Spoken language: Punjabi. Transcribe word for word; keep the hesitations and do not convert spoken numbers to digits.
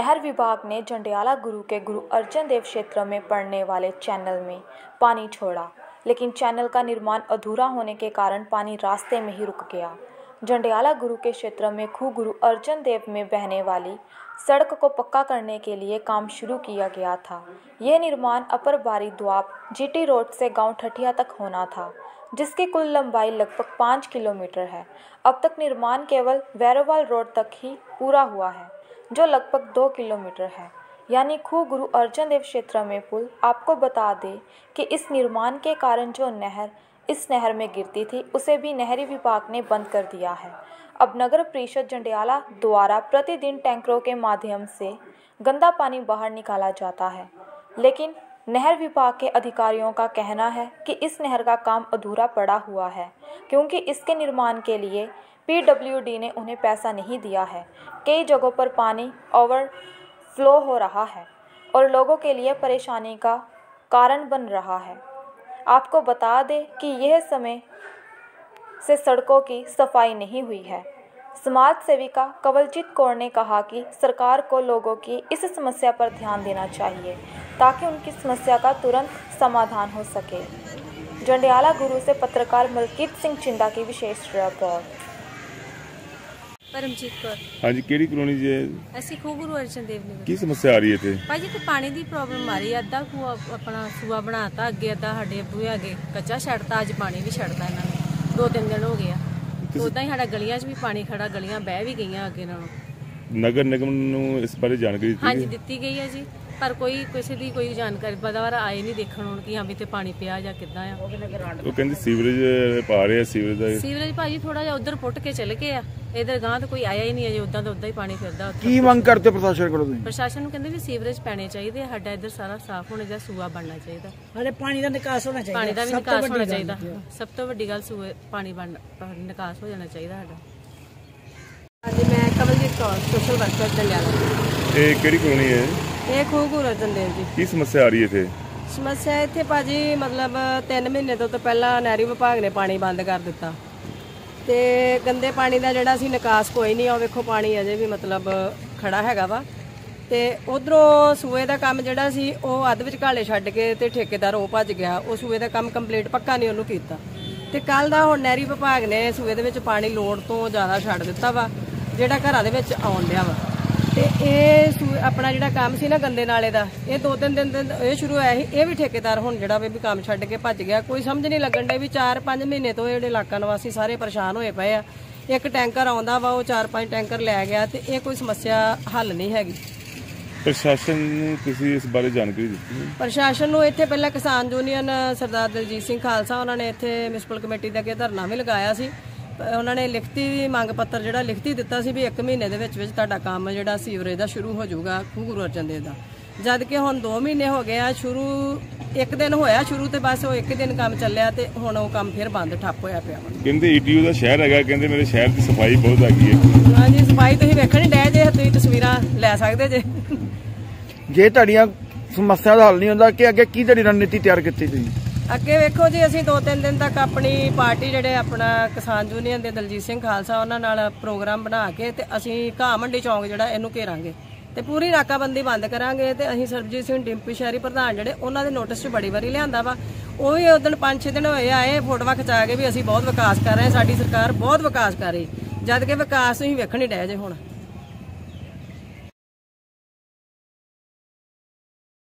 नहर विभाग ने जंडियाला गुरु के गुरु अर्जन देव क्षेत्र में पड़ने वाले चैनल में पानी छोड़ा, लेकिन चैनल का निर्माण अधूरा होने के कारण पानी रास्ते में ही रुक गया। जंडियाला गुरु के क्षेत्र में खूह गुरु अर्जन देव में बहने वाली सड़क को पक्का करने के लिए काम शुरू किया गया था। ये निर्माण अपर बारी द्वाब जीटी रोड से गांव ठठिया तक होना था, जिसकी कुल लंबाई लगभग पाँच किलोमीटर है। अब तक निर्माण केवल वैरोवाल रोड तक ही पूरा हुआ है, जो लगभग दो किलोमीटर है, यानी खूह गुरु अर्जन देव क्षेत्र में पुल। आपको बता दें कि इस निर्माण के कारण जो नहर इस नहर में गिरती थी, उसे भी नहरी विभाग ने बंद कर दिया है। अब नगर परिषद जंडियाला द्वारा प्रतिदिन टैंकरों के माध्यम से गंदा पानी बाहर निकाला जाता है, लेकिन नहर विभाग के अधिकारियों का कहना है कि इस नहर का काम अधूरा पड़ा हुआ है, क्योंकि इसके निर्माण के लिए पीडब्ल्यूडी ने उन्हें पैसा नहीं दिया है। कई जगहों पर पानी ओवरफ्लो हो रहा है और लोगों के लिए परेशानी का कारण बन रहा है। आपको बता दें कि यह समय से सड़कों की सफाई नहीं हुई है। समाज सेविका कवलजीत कौर ने कहा कि सरकार को लोगों की इस समस्या पर ध्यान देना चाहिए, ताकि उनकी समस्या का तुरंत समाधान हो सके। जंडियाला गुरु से पत्रकार मलकीत सिंह चिंदा की विशेष रिपोर्ट। परमजीत कौर। हाँ जी, केड़ी कॉलोनी जी? ਅਸੀਂ ਖੂਹ ਗੁਰੂ ਅਰਜਨ ਦੇਵ ਨਗਰ। ਕੀ ਸਮੱਸਿਆ ਆ ਰਹੀ ਹੈ ਇੱਥੇ? ਭਾਜੀ ਤੇ ਪਾਣੀ ਦੀ ਪ੍ਰੋਬਲਮ ਆ ਰਹੀ ਹੈ। ਅੱਧਾ ਖੂਹ ਆਪਣਾ ਸੂਆ ਬਣਾਤਾ, ਅੱਗੇ ਅੱਧਾ ਸਾਡੇ ਬੂਹੇ ਅੱਗੇ ਕੱਚਾ ਛੱਡਤਾ, ਅੱਜ ਪਾਣੀ ਵੀ ਛੱਡਤਾ ਇਹਨਾਂ ਨੇ। ਦੋ ਤਿੰਨ ਦਿਨ ਹੋ ਗਏ ਆ। ਉਦਾਂ ਹੀ ਸਾਡਾ ਗਲੀਆਂ 'ਚ ਵੀ ਪਾਣੀ ਖੜਾ, ਗਲੀਆਂ ਬਹਿ ਵੀ ਗਈਆਂ ਅੱਗੇ ਨਾਲੋਂ। ਨਗਰ ਨਿਗਮ ਨੂੰ ਇਸ ਬਾਰੇ ਜਾਣਕਾਰੀ ਦਿੱਤੀ? ਹਾਂਜੀ ਦਿੱਤੀ ਗਈ ਹੈ ਜੀ, ਪਰ ਕੋਈ ਕਿਸੇ ਦੀ ਕੋਈ ਜਾਣਕਾਰੀ ਬਦਵਾਰ ਆਏ ਨਹੀਂ ਦੇਖਣ ਹੁਣ ਕਿ ਹਾਂ ਵੀ ਤੇ ਪਾਣੀ ਪਿਆ ਜਾਂ ਕਿੱਦਾਂ ਆ। ਉਹ ਕਹਿੰਦੇ ਸੀਵਰੇਜ ਪਾ ਰਹੇ ਆ, ਸੀਵਰੇਜ ਦਾ ਸੀਵਰੇਜ ਭਾਜੀ ਥੋੜਾ ਜਿਹਾ ਉਧਰ ਪੁੱਟ ਕੇ ਚਲੇ ਗਏ ਆ, ਇਧਰ ਗਾਂ ਤਾਂ ਕੋਈ ਆਇਆ ਹੀ ਨਹੀਂ ਅਜੇ। ਉਦਾਂ ਤਾਂ ਉਦਾਂ ਹੀ ਪਾਣੀ ਫਿਰਦਾ। ਕੀ ਮੰਗ ਕਰਦੇ ਪ੍ਰਸ਼ਾਸਨ ਕੋਲੋਂ ਤੁਸੀਂ? ਪ੍ਰਸ਼ਾਸਨ ਨੂੰ ਕਹਿੰਦੇ ਵੀ ਸੀਵਰੇਜ ਪੈਣੇ ਚਾਹੀਦੇ ਆ, ਸਾਡਾ ਇੱਧਰ ਸਾਰਾ ਸਾਫ਼ ਹੋਣਾ ਚਾਹੀਦਾ, ਸੂਆ ਬਣਨਾ ਚਾਹੀਦਾ, ਸਾਡੇ ਪਾਣੀ ਦਾ ਨਿਕਾਸ ਹੋਣਾ ਚਾਹੀਦਾ, ਪਾਣੀ ਦਾ ਵੀ ਨਿਕਾਸ ਹੋਣਾ ਚਾਹੀਦਾ। ਸਭ ਤੋਂ ਵੱਡੀ ਗੱਲ ਸੂਏ ਪਾਣੀ ਬਣ ਨਿਕਾਸ ਹੋ ਜਾਣਾ ਚਾਹੀਦਾ ਸਾਡਾ। ਹਾਂਜੀ, ਮੈਂ ਕਵਲਜੀਤ ਕੌਰ, ਸੋਸ਼ਲ ਵਰਕਰ ਜੰਡਿਆਲਾ। ਇਹ ਕਿਹੜੀ ਕਲੋਨੀ ਹੈ? ਇਹ ਖੂਹ ਗੁਰੂ ਅਰਜਨ ਦੇਵ ਜੀ। ਕੀ ਸਮੱਸਿਆ ਆ ਰਹੀ ਹੈ ਇੱਥੇ? ਸਮੱਸਿਆ ਇੱਥੇ ਭਾਜੀ ਮਤਲਬ ਤਿੰਨ ਮਹੀਨੇ ਤੋਂ ਪਹਿਲਾਂ ਨਹਿਰੀ ਵਿਭਾਗ ਨੇ ਪਾਣੀ ਬੰਦ ਕਰ ਦਿੱਤਾ ਤੇ ਗੰਦੇ ਪਾਣੀ ਦਾ ਜਿਹੜਾ ਸੀ ਨਿਕਾਸ ਕੋਈ ਨਹੀਂ। ਉਹ ਵੇਖੋ ਪਾਣੀ ਅਜੇ ਵੀ ਮਤਲਬ ਖੜਾ ਹੈਗਾ ਵਾ। ਤੇ ਉਧਰੋਂ ਸੂਏ ਦਾ ਕੰਮ ਜਿਹੜਾ ਸੀ ਉਹ ਅੱਧ ਵਿੱਚ ਘਾਲੇ ਛੱਡ ਕੇ ਤੇ ਠੇਕੇਦਾਰ ਉਹ ਭੱਜ ਗਿਆ। ਉਹ ਸੂਏ ਦਾ ਕੰਮ ਕੰਪਲੀਟ ਪੱਕਾ ਨਹੀਂ ਉਹਨੂੰ ਕੀਤਾ। ਤੇ ਕੱਲ ਦਾ ਹੁਣ ਨਹਿਰੀ ਵਿਭਾਗ ਨੇ ਸੂਏ ਦੇ ਵਿੱਚ ਪਾਣੀ ਲੋੜ ਤੋਂ ਜ਼ਿਆਦਾ ਛੱਡ ਦਿੱਤਾ ਵਾ, ਜਿਹੜਾ ਘਰਾਂ ਦੇ ਵਿੱਚ ਆਉਣ ਡਿਆ ਵਾ। ਤੇ ਇਹ ਆਪਣਾ ਜਿਹੜਾ ਕੰਮ ਸੀ ਨਾ ਗੰਦੇ ਨਾਲੇ ਦਾ, ਇਹ ਦੋ ਤਿੰਨ ਦਿਨ ਇਹ ਸ਼ੁਰੂ ਹੋਇਆ ਸੀ। ਇਹ ਵੀ ਠੇਕੇਦਾਰ ਹੁਣ ਜਿਹੜਾ ਵੀ ਕੰਮ ਛੱਡ ਕੇ ਭੱਜ ਗਿਆ। ਕੋਈ ਸਮਝ ਨਹੀਂ ਲੱਗਣ ਡੇ ਵੀ ਚਾਰ ਪੰਜ ਮਹੀਨੇ ਤੋਂ ਜਿਹੜੇ ਇਲਾਕਾ ਨਿਵਾਸੀ ਸਾਰੇ ਪਰੇਸ਼ਾਨ ਹੋਏ ਪਏ ਆ। ਇੱਕ ਟੈਂਕਰ ਆਉਂਦਾ ਵਾ, ਉਹ ਚਾਰ ਪੰਜ ਟੈਂਕਰ ਲੈ ਗਿਆ ਤੇ ਇਹ ਕੋਈ ਸਮੱਸਿਆ ਹੱਲ ਨਹੀਂ ਹੈਗੀ। ਪ੍ਰਸ਼ਾਸਨ ਨੂੰ ਤੁਸੀਂ ਇਸ ਬਾਰੇ ਜਾਣਕਾਰੀ ਦਿੱਤੀ? ਪ੍ਰਸ਼ਾਸਨ ਨੂੰ ਇੱਥੇ ਪਹਿਲਾਂ ਕਿਸਾਨ ਯੂਨੀਅਨ ਸਰਦਾਰ ਦਲਜੀਤ ਸਿੰਘ ਖਾਲਸਾ ਉਹਨਾਂ ਨੇ ਇੱਥੇ ਮਿਊਨਿਸਪਲ ਕਮੇਟੀ ਦੇ ਅੱਗੇ ਧਰਨਾ ਵੀ ਲਗਾਇਆ ਸੀ। ਉਹਨਾਂ ਨੇ ਲਿਖਤੀ ਮੰਗ ਪੱਤਰ ਜਿਹੜਾ ਲਿਖਤੀ ਦਿੱਤਾ ਸੀ ਵੀ ਇੱਕ ਮਹੀਨੇ ਦੇ ਵਿੱਚ ਵਿੱਚ ਤੁਹਾਡਾ ਕੰਮ ਜਿਹੜਾ ਸੀਵਰੇਜ ਦਾ ਸ਼ੁਰੂ ਹੋ ਜਾਊਗਾ ਖੂਹ ਗੁਰੂ ਅਰਜਨ ਦੇਵ ਦਾ। ਜਦ ਕਿ ਹੁਣ ਦੋ ਮਹੀਨੇ ਹੋ ਗਏ ਆ। ਸ਼ੁਰੂ ਇੱਕ ਦਿਨ ਹੋਇਆ ਸ਼ੁਰੂ ਤੇ ਬਸ ਉਹ ਇੱਕ ਦਿਨ ਕੰਮ ਚੱਲਿਆ ਤੇ ਹੁਣ ਉਹ ਕੰਮ ਫਿਰ ਬੰਦ ਠੱਪ ਹੋਇਆ ਪਿਆ। ਕਹਿੰਦੇ ਈਟੀਓ ਦਾ ਸ਼ਹਿਰ ਹੈਗਾ, ਕਹਿੰਦੇ ਮੇਰੇ ਸ਼ਹਿਰ ਦੀ ਸਫਾਈ ਬਹੁਤ ਹੈਗੀ ਹੈ। ਹਾਂਜੀ, ਸਫਾਈ ਤੁਸੀਂ ਵੇਖਣ ਹੀ ਡੈ ਜੇ, ਤੁਸੀਂ ਤਸਵੀਰਾਂ ਲੈ ਸਕਦੇ ਜੇ। ਜੇ ਤੁਹਾਡੀਆਂ ਸਮੱਸਿਆ ਦਾ ਹੱਲ ਨਹੀਂ ਹੁੰਦਾ ਕਿ ਅੱਗੇ ਕੀ ਤੁਹਾਡੀ ਰਣਨੀਤੀ ਤਿਆਰ ਕੀਤੀ ਤੁਸੀਂ? ਅੱਗੇ ਵੇਖੋ ਜੀ, ਅਸੀਂ ਦੋ ਤਿੰਨ ਦਿਨ ਤੱਕ ਆਪਣੀ ਪਾਰਟੀ ਜਿਹੜੇ ਆਪਣਾ ਕਿਸਾਨ ਯੂਨੀਅਨ ਦੇ ਦਲਜੀਤ ਸਿੰਘ ਖਾਲਸਾ ਉਹਨਾਂ ਨਾਲ ਪ੍ਰੋਗਰਾਮ ਬਣਾ ਕੇ ਤੇ ਅਸੀਂ ਘਾਹ ਮੰਡੀ ਚੌਂਕ ਜਿਹੜਾ ਇਹਨੂੰ ਘੇਰਾਂਗੇ ਤੇ ਪੂਰੀ ਨਾਕਾਬੰਦੀ ਬੰਦ ਕਰਾਂਗੇ। ਤੇ ਅਸੀਂ ਸਰਬਜੀਤ ਸਿੰਘ ਡਿੰਪੀ ਸ਼ਹਿਰੀ ਪ੍ਰਧਾਨ ਜਿਹੜੇ ਉਹਨਾਂ ਦੇ ਨੋਟਿਸ 'ਚ ਬੜੀ ਵਾਰੀ ਲਿਆਂਦਾ ਵਾ। ਉਹ ਵੀ ਉਸ ਦਿਨ ਪੰਜ ਛੇ ਦਿਨ ਹੋਏ ਆਏ ਫੋਟੋਆਂ ਖਿਚਾ ਕੇ ਵੀ ਅਸੀਂ ਬਹੁਤ ਵਿਕਾਸ ਕਰ ਰਹੇ, ਸਾਡੀ ਸਰਕਾਰ ਬਹੁਤ ਵਿਕਾਸ ਕਰ ਰਹੀ, ਜਦ ਕਿ ਵਿਕਾਸ ਤੁਸੀਂ ਵੇਖਣ ਹੀ ਡਏ ਜੇ ਹੁਣ।